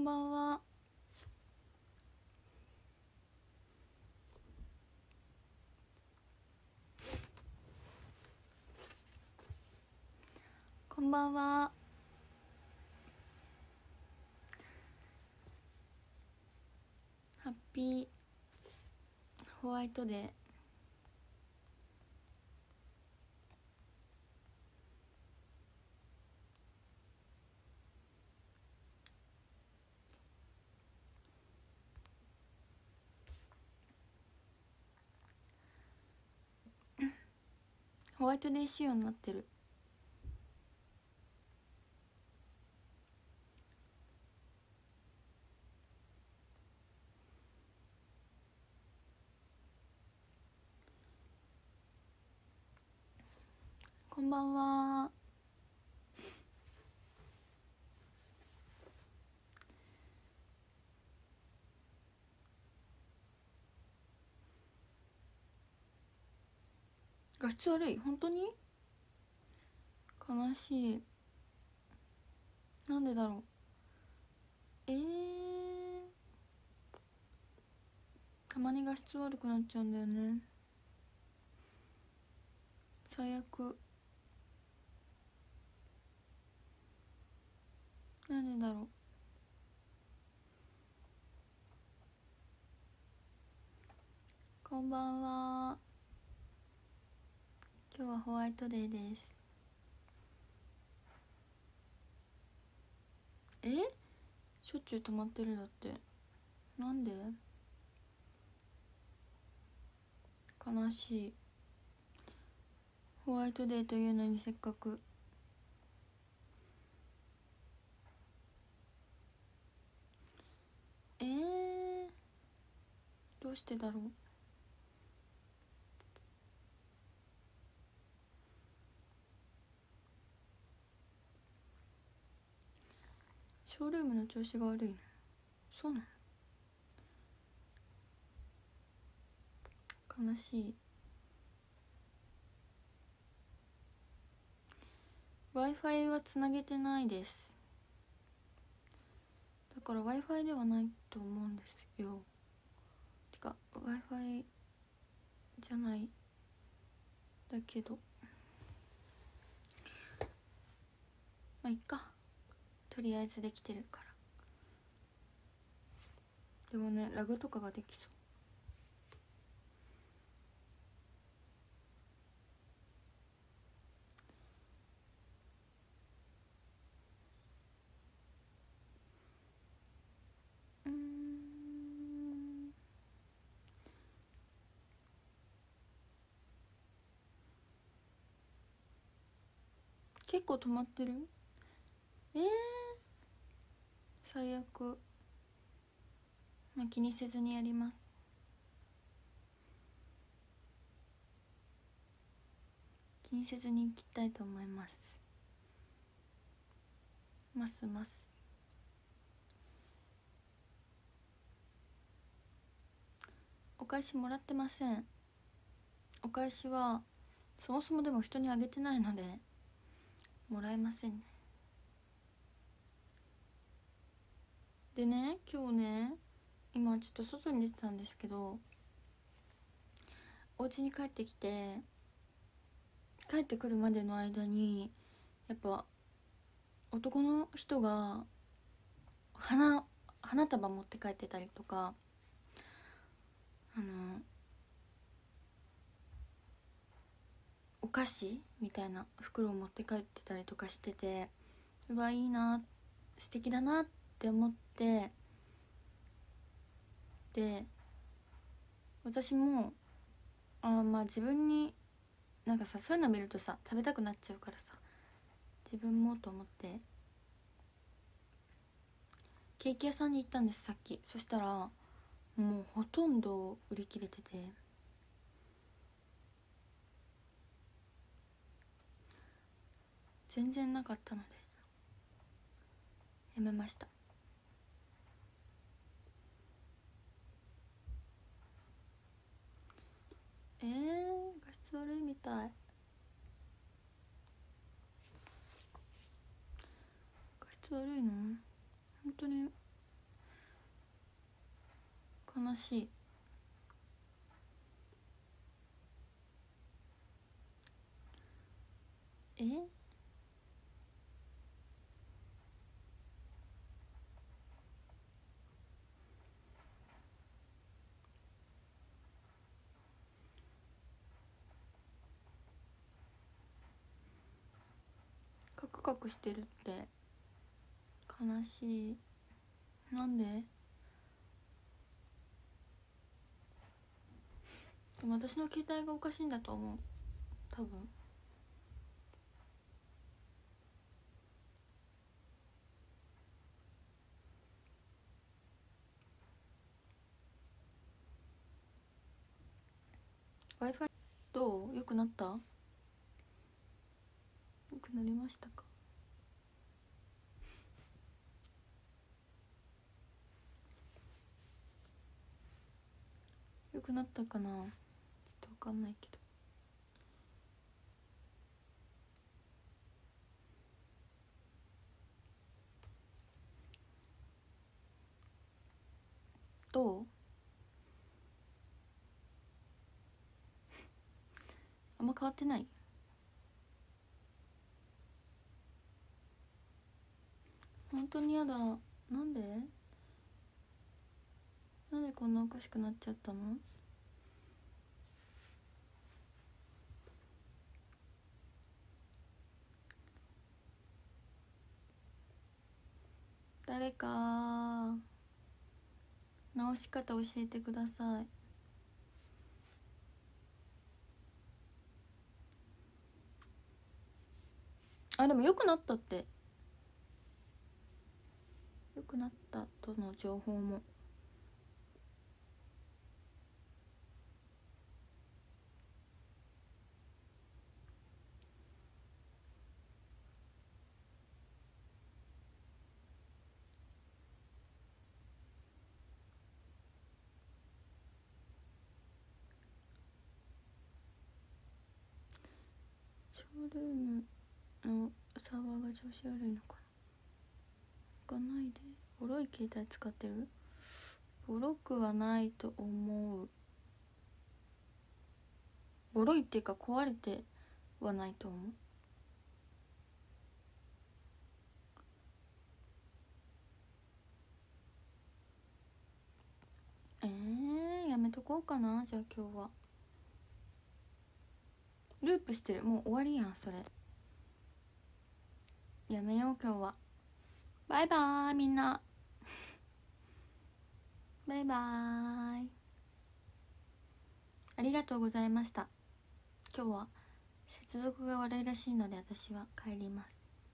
んばんは。こんばんは。ハッピーホワイトデー。ホワイトデー仕様になってる。こんばんは。画質悪い？本当に？悲しい。なんでだろう。たまに画質悪くなっちゃうんだよね。最悪。なんでだろう。こんばんは。今日はホワイトデーです。しょっちゅう止まってる。だってなんで？悲しい。ホワイトデーというのにせっかく。どうしてだろう。ショールームの調子が悪いの？そうなの？悲しい。 Wi-Fi はつなげてないです。だから Wi-Fi ではないと思うんですよ。てか Wi-Fi じゃないだけど、まあいっか、とりあえずできてるから。でもね、ラグとかができそう。結構止まってる。最悪。まあ気にせずにやります。気にせずにいきたいと思います。ますます。お返しもらってません。お返しはそもそもでも人にあげてないのでもらえませんね。でね、今日ね、今ちょっと外に出てたんですけど、お家に帰ってきて、帰ってくるまでの間にやっぱ男の人が花束持って帰ってたりとか、お菓子みたいな袋を持って帰ってたりとかしてて、うわいいな、素敵だなって思って、で私もまあ自分になんかさ、そういうの見るとさ食べたくなっちゃうからさ、自分もと思ってケーキ屋さんに行ったんです、さっき。そしたらもうほとんど売り切れてて、全然なかったのでやめました。画質悪いみたい。画質悪いの？本当に悲しい。カクカクしてるって悲しい。なんで？でも私の携帯がおかしいんだと思う、多分。Wi-Fi どう？良くなった？良くなりましたか？良くなったかな？ちょっと分かんないけど。どう？あんま変わってない？本当にやだ。なんで？なんでこんなおかしくなっちゃったの？誰か直し方教えてください。あ、でも良くなったって。良くなったとの情報も。ショールームのサーバーが調子悪いのかな。行かないで。ボロい携帯使ってる？ボロくはないと思う。ボロいっていうか壊れてはないと思う。やめとこうかな。じゃあ今日はループしてる。もう終わりやんそれ。やめよう今日は。バイバーイみんな。バイバーイ。ありがとうございました。今日は接続が悪いらしいので私は帰ります。